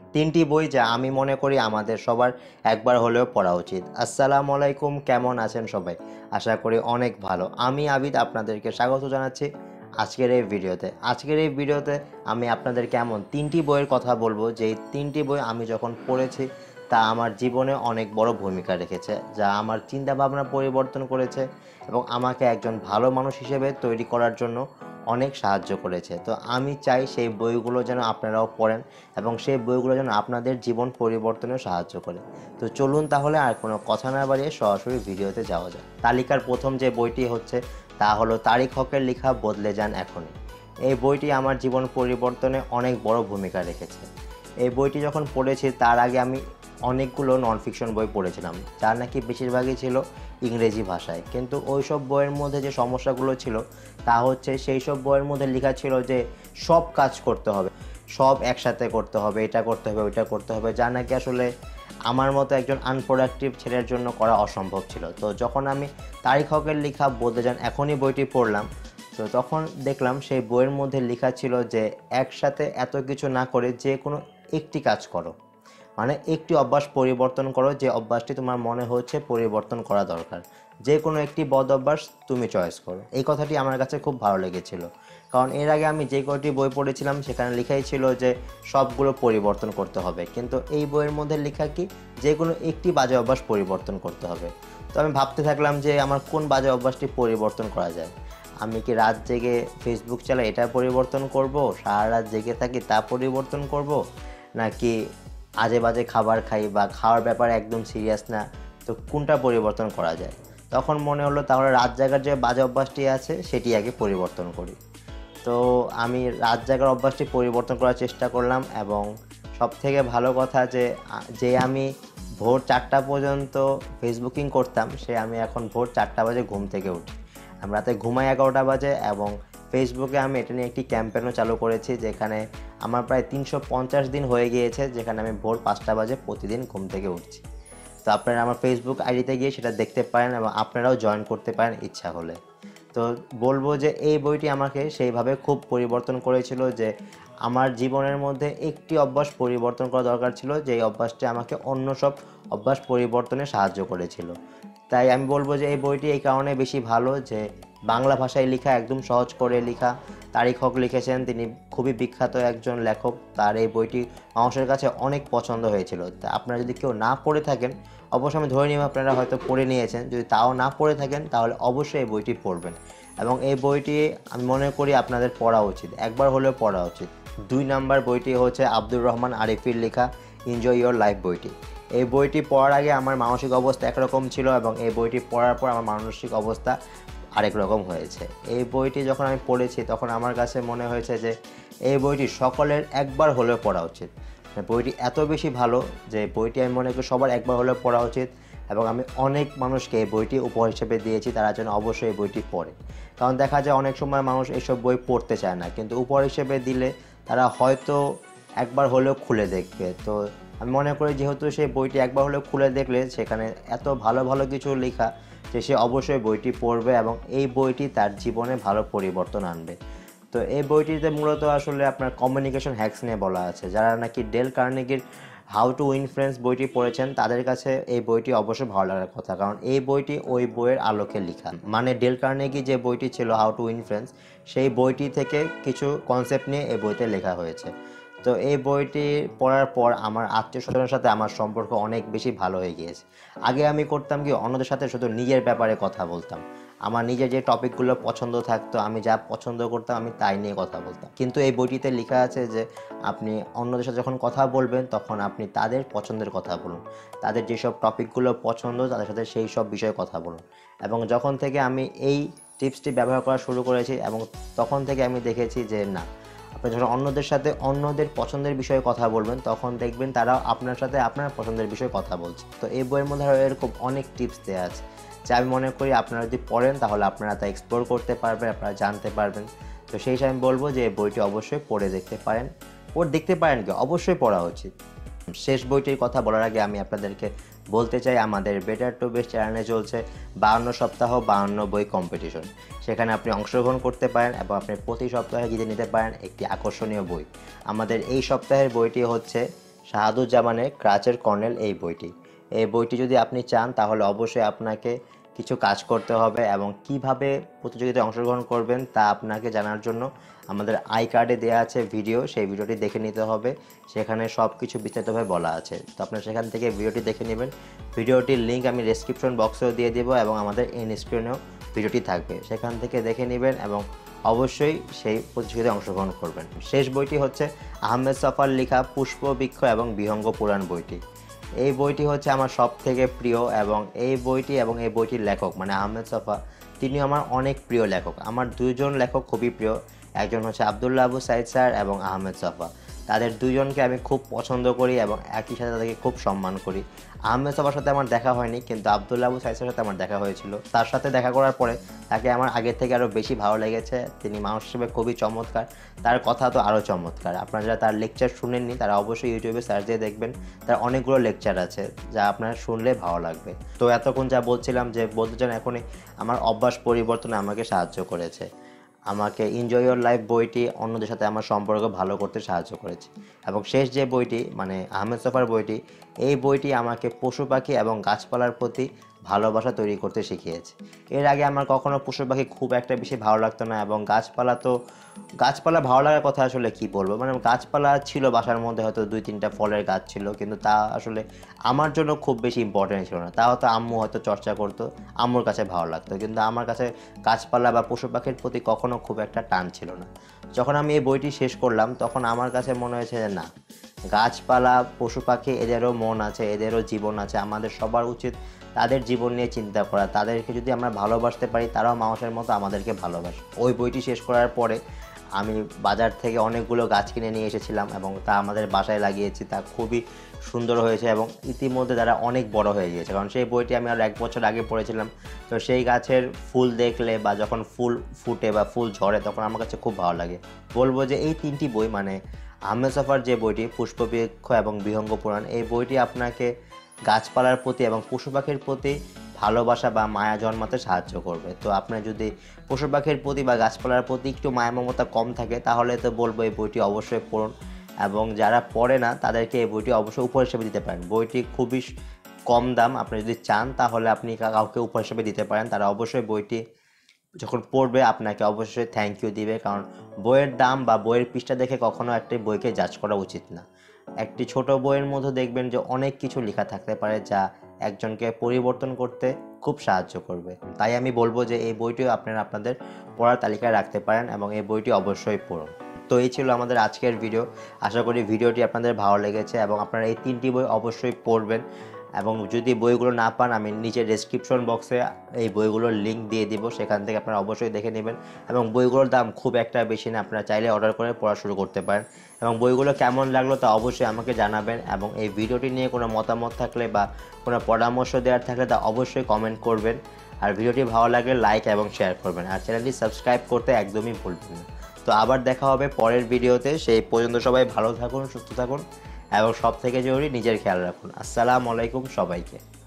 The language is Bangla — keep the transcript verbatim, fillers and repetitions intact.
তিনটি বই যা আমি মনে করি আমাদের সবার একবার হলেও পড়া উচিত। আসসালামু আলাইকুম, কেমন আছেন সবাই? আশা করি অনেক ভালো। আমি আবিদ আপনাদেরকে স্বাগত জানাচ্ছি আজকের এই ভিডিওতে। আজকের এই ভিডিওতে আমি আপনাদেরকে এমন তিনটি বইয়ের কথা বলবো যেই তিনটি বই আমি যখন পড়েছি তা আমার জীবনে অনেক বড় ভূমিকা রেখেছে, যা আমার চিন্তাভাবনা পরিবর্তন করেছে এবং আমাকে একজন ভালো মানুষ হিসেবে তৈরি করার জন্য অনেক সাহায্য করেছে। তো আমি চাই সেই বইগুলো যেন আপনারাও পড়েন এবং সেই বইগুলো যেন আপনাদের জীবন পরিবর্তনেও সাহায্য করে। তো চলুন তাহলে আর কোনো কথা না বাড়িয়ে সরাসরি ভিডিওতে যাওয়া যায়। তালিকার প্রথম যে বইটি হচ্ছে তা হলো তারিক হকের লেখা বদলে যান এখনই। এই বইটি আমার জীবন পরিবর্তনে অনেক বড় ভূমিকা রেখেছে। এই বইটি যখন পড়েছি তার আগে আমি অনেকগুলো নন ফিকশন বই পড়েছিলাম, যার নাকি বেশিরভাগই ছিল ইংরেজি ভাষায়। কিন্তু ওই সব বইয়ের মধ্যে যে সমস্যাগুলো ছিল তা হচ্ছে সেই সব বইয়ের মধ্যে লেখা ছিল যে সব কাজ করতে হবে, সব একসাথে করতে হবে, এটা করতে হবে ওইটা করতে হবে, যা নাকি আসলে আমার মতো একজন আনপ্রোডাক্টিভ ছেলের জন্য করা অসম্ভব ছিল। তো যখন আমি তারিক হকের লেখা বদলে যান এখনই বইটি পড়লাম, তো তখন দেখলাম সেই বইয়ের মধ্যে লেখা ছিল যে একসাথে এত কিছু না করে যে কোনো একটি কাজ করো, মানে একটি অভ্যাস পরিবর্তন করো যে অভ্যাসটি তোমার মনে হচ্ছে পরিবর্তন করা দরকার, যে কোনো একটি বদ অভ্যাস তুমি চয়েস করো। এই কথাটি আমার কাছে খুব ভালো লেগেছিল, কারণ এর আগে আমি যে কয়টি বই পড়েছিলাম সেখানে লেখাই ছিল যে সবগুলো পরিবর্তন করতে হবে, কিন্তু এই বইয়ের মধ্যে লেখা কি যে কোনো একটি বাজে অভ্যাস পরিবর্তন করতে হবে। তো আমি ভাবতে থাকলাম যে আমার কোন বাজে অভ্যাসটি পরিবর্তন করা যায়। আমি কি রাত জেগে ফেসবুক চালাই এটা পরিবর্তন করব, সারা রাত জেগে থাকি তা পরিবর্তন করব, নাকি আজে বাজে খাবার খাই বা খাওয়ার ব্যাপারে একদম সিরিয়াস না, তো কোনটা পরিবর্তন করা যায়? তখন মনে হলো তাহলে রাত জাগার যে বাজে অভ্যাসটি আছে সেটি আগে পরিবর্তন করি। তো আমি রাত জাগার অভ্যাসটি পরিবর্তন করার চেষ্টা করলাম এবং সবথেকে ভালো কথা যে যে আমি ভোর চারটা পর্যন্ত ফেসবুকিং করতাম সে আমি এখন ভোর চারটা বাজে ঘুম থেকে উঠি। আমি রাতে ঘুমাই এগারোটা বাজে এবং ফেসবুকে আমি এটা নিয়ে একটি ক্যাম্পেইনও চালু করেছি, যেখানে আমার প্রায় তিনশো পঞ্চাশ দিন হয়ে গিয়েছে যেখানে আমি ভোর পাঁচটা বাজে প্রতিদিন ঘুম থেকে উঠছি। তো আপনারা আমার ফেসবুক আইডিতে গিয়ে সেটা দেখতে পারেন এবং আপনারাও জয়েন করতে পারেন ইচ্ছা হলে। তো বলবো যে এই বইটি আমাকে সেইভাবে খুব পরিবর্তন করেছিল যে আমার জীবনের মধ্যে একটি অভ্যাস পরিবর্তন করা দরকার ছিল, যে এই অভ্যাসটি আমাকে অন্য সব অভ্যাস পরিবর্তনে সাহায্য করেছিল। তাই আমি বলবো যে এই বইটি এই কারণে বেশি ভালো যে বাংলা ভাষায় লেখা, একদম সহজ করে লেখা। তারিক হক লিখেছেন, তিনি খুবই বিখ্যাত একজন লেখক। তার এই বইটি মানুষের কাছে অনেক পছন্দ হয়েছিল। তা আপনারা যদি কেউ না পড়ে থাকেন, অবশ্যই আমি ধরে নিব আপনারা হয়তো পড়ে নিয়েছেন, যদি তাও না পড়ে থাকেন তাহলে অবশ্যই এই বইটি পড়বেন এবং এই বইটি আমি মনে করি আপনাদের পড়া উচিত, একবার হলেও পড়া উচিত। দুই নাম্বার বইটি হচ্ছে আব্দুর রহমান আরিফির লেখা এনজয় ইয়োর লাইফ বইটি। এই বইটি পড়ার আগে আমার মানসিক অবস্থা একরকম ছিল এবং এই বইটি পড়ার পর আমার মানসিক অবস্থা আরেক রকম হয়েছে। এই বইটি যখন আমি পড়েছি তখন আমার কাছে মনে হয়েছে যে এই বইটি সকলের একবার হলেও পড়া উচিত। বইটি এত বেশি ভালো যে বইটি আমি মনে করি সবার একবার হলেও পড়া উচিত এবং আমি অনেক মানুষকে এই বইটি উপহার হিসেবে দিয়েছি, তারা যেন অবশ্যই এই বইটি পড়ে। কারণ দেখা যায় অনেক সময় মানুষ এইসব বই পড়তে চায় না, কিন্তু উপহার হিসেবে দিলে তারা হয়তো একবার হলেও খুলে দেখবে। তো আমি মনে করি যেহেতু সেই বইটি একবার হলেও খুলে দেখলে সেখানে এত ভালো ভালো কিছু লেখা যে সে অবশ্যই বইটি পড়বে এবং এই বইটি তার জীবনে ভালো পরিবর্তন আনবে। তো এই বইটিতে মূলত আসলে আপনার কমিউনিকেশন হ্যাক্স নিয়ে বলা আছে। যারা নাকি ডেল কার্নেগির হাউ টু উইন ফ্রেন্ডস বইটি পড়েছেন তাদের কাছে এই বইটি অবশ্যই ভালো লাগার কথা, কারণ এই বইটি ওই বইয়ের আলোকে লেখা। মানে ডেল কার্নেগি যে বইটি ছিল হাউ টু উইন ফ্রেন্ডস, সেই বইটি থেকে কিছু কনসেপ্ট নিয়ে এই বইতে লেখা হয়েছে। তো এই বইটি পড়ার পর আমার আত্মীয় স্বজনের সাথে আমার সম্পর্ক অনেক বেশি ভালো হয়ে গিয়েছে। আগে আমি করতাম কি অন্যদের সাথে শুধু নিজের ব্যাপারে কথা বলতাম, আমার নিজের যে টপিকগুলো পছন্দ থাকতো, আমি যা পছন্দ করতাম আমি তাই নিয়ে কথা বলতাম। কিন্তু এই বইটিতে লেখা আছে যে আপনি অন্যদের সাথে যখন কথা বলবেন তখন আপনি তাদের পছন্দের কথা বলুন, তাদের যেসব টপিকগুলো পছন্দ তাদের সাথে সেই সব বিষয়ে কথা বলুন। এবং যখন থেকে আমি এই টিপসটি ব্যবহার করা শুরু করেছি এবং তখন থেকে আমি দেখেছি যে না, আপনি যখন অন্যদের সাথে অন্যদের পছন্দের বিষয়ে কথা বলবেন তখন দেখবেন তারাও আপনার সাথে আপনার পছন্দের বিষয়ে কথা বলছে। তো এই বইয়ের মধ্যে এরকম অনেক টিপস দেওয়া আছে যা আমি মনে করি আপনারা যদি পড়েন তাহলে আপনারা তা এক্সপ্লোর করতে পারবেন, আপনারা জানতে পারবেন। তো সেই হিসাবে আমি বলবো যে এই বইটি অবশ্যই পড়ে দেখতে পারেন। পড়ে দেখতে পারেন কি, অবশ্যই পড়া উচিত। শেষ বইটির কথা বলার আগে আমি আপনাদেরকে বলতে চাই আমাদের বেটার টু বেস্ট চ্যানেলে চলছে বাউন্ন সপ্তাহ বাউন্ন বই কম্পিটিশন। সেখানে আপনি অংশগ্রহণ করতে পারেন এবং আপনি প্রতি সপ্তাহে জিতে নিতে পারেন একটি আকর্ষণীয় বই। আমাদের এই সপ্তাহের বইটি হচ্ছে শাহাদুজ্জামানের ক্রাচের কর্নেল এই বইটি। এই বইটি যদি আপনি চান তাহলে অবশ্যই আপনাকে কিছু কাজ করতে হবে এবং কিভাবে প্রতিযোগিতায় অংশগ্রহণ করবেন তা আপনাকে জানার জন্য আমাদের আই কার্ডে দেওয়া আছে ভিডিও, সেই ভিডিওটি দেখে নিতে হবে। সেখানে সব কিছু বিস্তারিতভাবে বলা আছে, তো আপনারা সেখান থেকে ভিডিওটি দেখে নেবেন। ভিডিওটির লিঙ্ক আমি ডেসক্রিপশন বক্সেও দিয়ে দেবো এবং আমাদের এন্ড স্ক্রিনেও ভিডিওটি থাকবে, সেখান থেকে দেখে নেবেন এবং অবশ্যই সেই প্রতিযোগিতায় অংশগ্রহণ করবেন। শেষ বইটি হচ্ছে আহমেদ ছফার লেখা পুষ্পবৃক্ষ এবং বিহঙ্গ পুরাণ বইটি। এই বইটি হচ্ছে আমার সব থেকে প্রিয় এবং এই বইটি এবং এই বইটির লেখক মানে আহমেদ ছফা, তিনি আমার অনেক প্রিয় লেখক। আমার দুইজন লেখক খুবই প্রিয়, একজন হচ্ছে আব্দুল্লাহ আবু সাইদ স্যার এবং আহমেদ ছফা। তাদের দুইজনকে আমি খুব পছন্দ করি এবং একই সাথে তাদেরকে খুব সম্মান করি। আহমেদ ছফার সাথে আমার দেখা হয়নি, কিন্তু আব্দুল্লাহ আবু সাইদ স্যারের সাথে আমার দেখা হয়েছিল। তার সাথে দেখা করার পরে তাকে আমার আগের থেকে আরও বেশি ভালো লেগেছে। তিনি মানুষ হিসেবে খুবই চমৎকার, তার কথা তো আরও চমৎকার। আপনারা যারা তার লেকচার শুনেননি তারা অবশ্যই ইউটিউবে সার্চ দিয়ে দেখবেন, তার অনেকগুলো লেকচার আছে যা আপনারা শুনলে ভালো লাগবে। তো এতক্ষণ যা বলছিলাম যে বলতে চান, এখনই আমার অভ্যাস পরিবর্তনে আমাকে সাহায্য করেছে। আমাকে এনজয় ইওর লাইফ বইটি অন্যদের সাথে আমার সম্পর্ক ভালো করতে সাহায্য করেছে। এবং শেষ যে বইটি মানে আহমেদ ছফার বইটি, এই বইটি আমাকে পশু পাখি এবং গাছপালার প্রতি ভালোবাসা তৈরি করতে শিখিয়েছে। এর আগে আমার কখনো পশু পাখি খুব একটা বেশি ভালো লাগতো না এবং গাছপালা তো গাছপালা ভালো লাগার কথা আসলে কি বলবো, মানে গাছপালা ছিল বাসার মধ্যে, হয়তো দুই তিনটা ফলের গাছ ছিল, কিন্তু তা আসলে আমার জন্য খুব বেশি ইম্পর্টেন্ট ছিল না। তা হয়তো আম্মু হয়তো চর্চা করতো, আম্মুর কাছে ভালো লাগতো, কিন্তু আমার কাছে গাছপালা বা পশু পাখির প্রতি কখনো খুব একটা টান ছিল না। যখন আমি এই বইটি শেষ করলাম তখন আমার কাছে মনে হয়েছে যে না, গাছপালা পশু পাখি এদেরও মন আছে, এদেরও জীবন আছে, আমাদের সবার উচিত তাদের জীবন নিয়ে চিন্তা করা। তাদেরকে যদি আমরা ভালোবাসতে পারি তারাও মানুষের মতো আমাদেরকে ভালোবাসে। ওই বইটি শেষ করার পরে আমি বাজার থেকে অনেকগুলো গাছ কিনে নিয়ে এসেছিলাম এবং তা আমাদের বাসায় লাগিয়েছি। তা খুবই সুন্দর হয়েছে এবং ইতিমধ্যে তারা অনেক বড় হয়ে গিয়েছে, কারণ সেই বইটি আমি আর এক বছর আগে পড়েছিলাম। তো সেই গাছের ফুল দেখলে বা যখন ফুল ফুটে বা ফুল ঝরে তখন আমার কাছে খুব ভালো লাগে। বলবো যে এই তিনটি বই মানে আহমেদ ছফার যে বইটি পুষ্পবৃক্ষ এবং বিহঙ্গ পুরাণ, এই বইটি আপনাকে গাছপালার প্রতি এবং পশু পাখির প্রতি ভালোবাসা বা মায়া জন্মাতে সাহায্য করবে। তো আপনার যদি পশু পাখির প্রতি বা গাছপালার প্রতি একটু মায়া মমতা কম থাকে তাহলে তো বলবো এই বইটি অবশ্যই পড়ুন, এবং যারা পড়ে না তাদেরকে এই বইটি অবশ্যই উপহার হিসেবে দিতে পারেন। বইটি খুবই কম দাম, আপনি যদি চান তাহলে আপনি কাউকে উপহার হিসেবে দিতে পারেন। তারা অবশ্যই বইটি যখন পড়বে আপনাকে অবশ্যই থ্যাংক ইউ দিবে, কারণ বইয়ের দাম বা বইয়ের পৃষ্ঠা দেখে কখনো একটি বইকে জাজ করা উচিত না। একটি ছোট বইয়ের মধ্যে দেখবেন যে অনেক কিছু লেখা থাকতে পারে যা একজনকে পরিবর্তন করতে খুব সাহায্য করবে। তাই আমি বলবো যে এই বইটিও আপনারা আপনাদের পড়ার তালিকায় রাখতে পারেন এবং এই বইটি অবশ্যই পড়ুন। তো এই ছিল আমাদের আজকের ভিডিও। আশা করি ভিডিওটি আপনাদের ভালো লেগেছে এবং আপনারা এই তিনটি বই অবশ্যই পড়বেন। এবং যদি বইগুলো না পান আমি নিচে ডেসক্রিপশন বক্সে এই বইগুলোর লিঙ্ক দিয়ে দিব, সেখান থেকে আপনারা অবশ্যই দেখে নেবেন। এবং বইগুলোর দাম খুব একটা বেশি না, আপনারা চাইলে অর্ডার করে পড়া শুরু করতে পারেন। এবং বইগুলো কেমন লাগলো তা অবশ্যই আমাকে জানাবেন এবং এই ভিডিওটি নিয়ে কোনো মতামত থাকলে বা কোনো পরামর্শ দেওয়ার থাকলে তা অবশ্যই কমেন্ট করবেন। আর ভিডিওটি ভালো লাগলে লাইক এবং শেয়ার করবেন, আর চ্যানেলটি সাবস্ক্রাইব করতে একদমই ভুলবেন না। তো আবার দেখা হবে পরের ভিডিওতে, সেই পর্যন্ত সবাই ভালো থাকুন, সুস্থ থাকুন এবং সব থেকে জরুরি নিজের খেয়াল রাখুন। আসসালামু আলাইকুম সবাইকে।